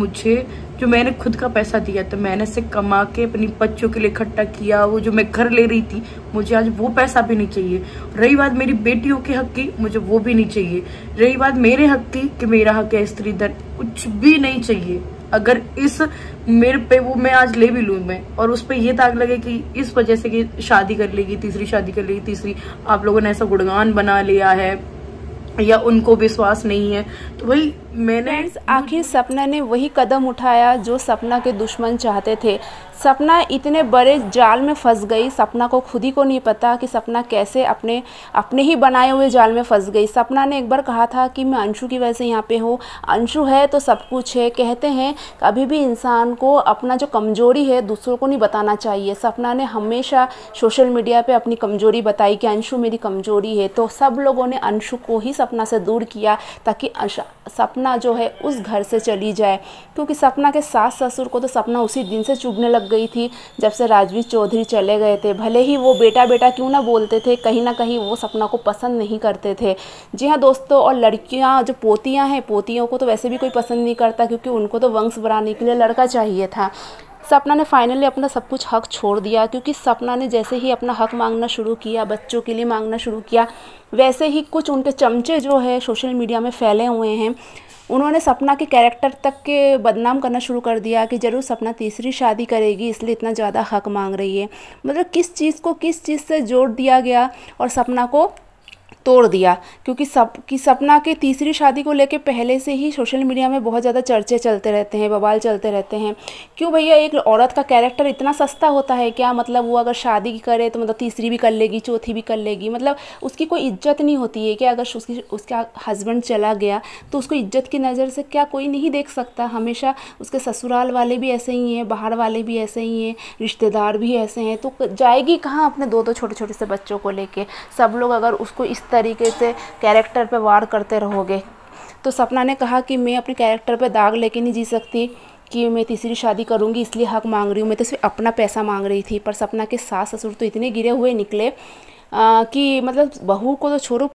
मुझे जो मैंने खुद का पैसा दिया था, मैंने से कमा के अपनी बच्चों के लिए इकट्ठा किया, वो जो मैं घर ले रही थी, मुझे आज वो पैसा भी नहीं चाहिए। रही बात मेरी बेटियों के हक की, मुझे वो भी नहीं चाहिए। रही बात मेरे हक की कि मेरा हक है स्त्री धन, कुछ भी नहीं चाहिए। अगर इस मेरे पे वो मैं आज ले भी लूं मैं, और उस पे ये दाग लगे कि इस वजह से कि शादी कर लेगी, तीसरी शादी कर लेगी, तीसरी आप लोगों ने ऐसा गुणगान बना लिया है या उनको विश्वास नहीं है, तो भाई मैंने आखिर सपना ने वही कदम उठाया जो सपना के दुश्मन चाहते थे। सपना इतने बड़े जाल में फंस गई, सपना को खुद ही को नहीं पता कि सपना कैसे अपने ही बनाए हुए जाल में फंस गई। सपना ने एक बार कहा था कि मैं अंशु की वजह से यहाँ पे हूँ, अंशु है तो सब कुछ है। कहते हैं कभी भी इंसान को अपना जो कमज़ोरी है दूसरों को नहीं बताना चाहिए। सपना ने हमेशा सोशल मीडिया पे अपनी कमज़ोरी बताई कि अंशु मेरी कमज़ोरी है, तो सब लोगों ने अंशु को ही सपना से दूर किया ताकि सपना जो है उस घर से चली जाए। क्योंकि सपना के सास ससुर को तो सपना उसी दिन से चुभने लग गई थी जब से राजवीर चौधरी चले गए थे। भले ही वो बेटा बेटा क्यों ना बोलते थे, कहीं ना कहीं वो सपना को पसंद नहीं करते थे। जी हाँ दोस्तों, और लड़कियां जो पोतियां हैं, पोतियों को तो वैसे भी कोई पसंद नहीं करता क्योंकि उनको तो वंश बढ़ाने के लिए लड़का चाहिए था। सपना ने फाइनली अपना सब कुछ हक छोड़ दिया, क्योंकि सपना ने जैसे ही अपना हक मांगना शुरू किया, बच्चों के लिए मांगना शुरू किया, वैसे ही कुछ उनके चमचे जो है सोशल मीडिया में फैले हुए हैं, उन्होंने सपना के कैरेक्टर तक के बदनाम करना शुरू कर दिया कि ज़रूर सपना तीसरी शादी करेगी इसलिए इतना ज़्यादा हक मांग रही है। मतलब किस चीज़ को किस चीज़ से जोड़ दिया गया और सपना को तोड़ दिया। क्योंकि सपना की तीसरी शादी को लेके पहले से ही सोशल मीडिया में बहुत ज़्यादा चर्चे चलते रहते हैं, बवाल चलते रहते हैं। क्यों भैया, एक औरत का कैरेक्टर इतना सस्ता होता है क्या? मतलब वो अगर शादी करे तो मतलब तीसरी भी कर लेगी, चौथी भी कर लेगी, मतलब उसकी कोई इज्जत नहीं होती है क्या? अगर उसका हस्बैंड चला गया तो उसको इज्जत की नज़र से क्या कोई नहीं देख सकता? हमेशा उसके ससुराल वाले भी ऐसे ही हैं, बाहर वाले भी ऐसे ही हैं, रिश्तेदार भी ऐसे हैं, तो जाएगी कहाँ अपने दो छोटे छोटे से बच्चों को लेके? सब लोग अगर उसको इस तरीके से कैरेक्टर पे वार करते रहोगे। तो सपना ने कहा कि मैं अपने कैरेक्टर पे दाग लेके नहीं जी सकती कि मैं तीसरी शादी करूंगी इसलिए हक मांग रही हूँ। मैं तो सिर्फ अपना पैसा मांग रही थी। पर सपना के सास ससुर तो इतने गिरे हुए निकले कि मतलब बहू को तो छोड़ो,